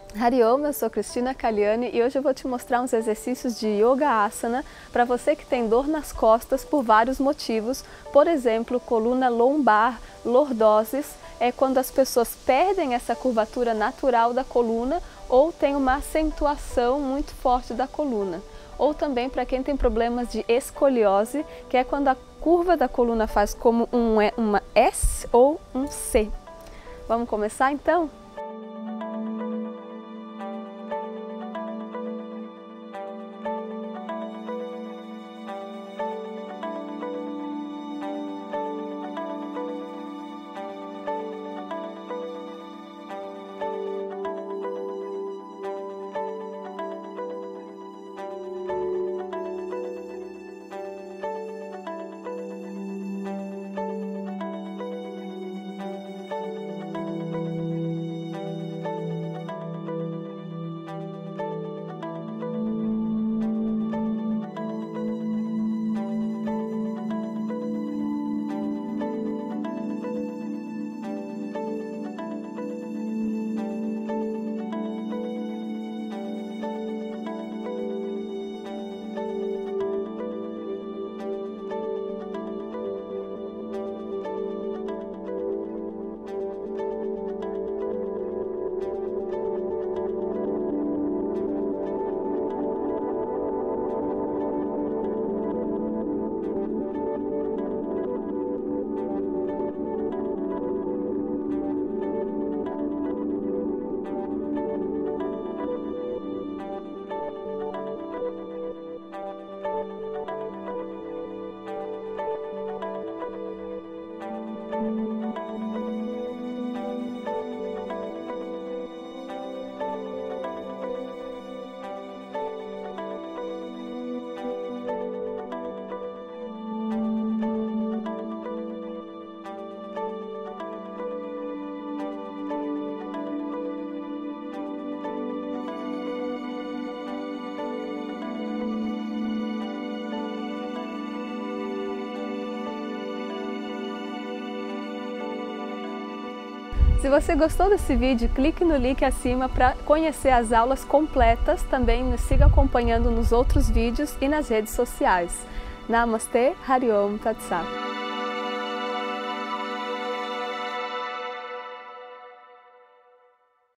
Hariom, eu sou Cristina Kalyani e hoje eu vou te mostrar uns exercícios de Yoga Asana para você que tem dor nas costas por vários motivos. Por exemplo, coluna lombar, lordoses, é quando as pessoas perdem essa curvatura natural da coluna ou tem uma acentuação muito forte da coluna. Ou também para quem tem problemas de escoliose, que é quando a curva da coluna faz como uma S ou um C. Vamos começar então? Se você gostou desse vídeo, clique no link acima para conhecer as aulas completas. Também nos siga acompanhando nos outros vídeos e nas redes sociais. Namastê, Hariom Tat Sat.